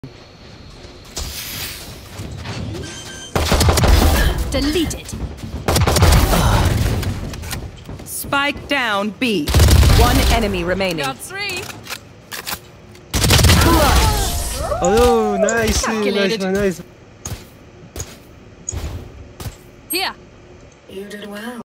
Deleted. Spike down B. One enemy remaining. Got 3. Oh, nice, Calculated. nice. Here. You did well.